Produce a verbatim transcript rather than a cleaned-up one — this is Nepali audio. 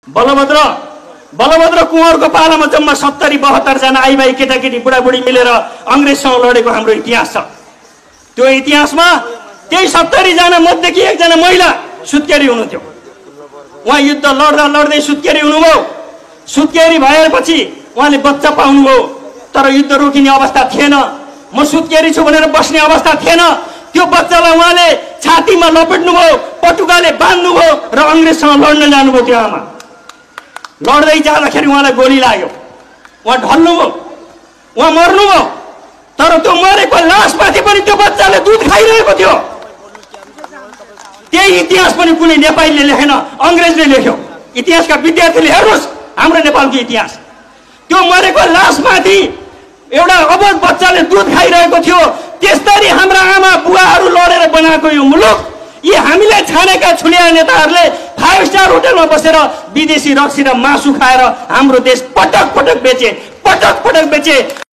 बलभद्र बलभद्र कुँवरको पालामा जम्मा सत्तरी बहत्तर जना आई भाइ केटाकेटी बुढाबुढी मिलेर अंग्रेजसँग लडेको हाम्रो इतिहास छ। त्यो इतिहासमा त्यही सत्तरी जना मध्येकी एकजना महिला सुत्केरी हुनुहुन्थ्यो। उहाँ युद्ध लड्दा लड्दै सुत्केरी हुनुभयो। सुत्केरी भएपछि उहाँले बच्चा पाउनुभयो, तर युद्ध रोकिने अवस्था थिएन। म सुत्केरी छु भनेर बस्ने अवस्था थिएन। त्यो बच्चालाई उहाँले छातीमा लपेट्नुभयो, पटुकाले बाँध्नुभयो र अंग्रेजसँग लड्न जानुभयो। त्यो आमा लड्दै जाँदाखेरि उहाँलाई गोली लाग्यो, उहाँ ढल्नुभयो, उहाँ मर्नुभयो। तर त्यो मरेको लासमाथि पनि त्यो बच्चाले दुध खाइरहेको थियो। त्यही इतिहास पनि कुनै नेपालीले लेखेन, अंग्रेजले लेख्यो। इतिहासका विद्यार्थीले हेर्नुहोस् हाम्रो नेपालको इतिहास। त्यो मरेको लासमाथि एउटा अबोध बच्चाले दुध खाइरहेको थियो। त्यसरी हाम्रा आमा बुवाहरू लडेर बनाएको यो मुलुक, यी हामीले छानेका छुलिया नेताहरूले फाइभ स्टार होटलमा बसेर विदेशी रक्सी र मासु खाएर हाम्रो देश पटक पटक बेचे, पटक पटक बेचे।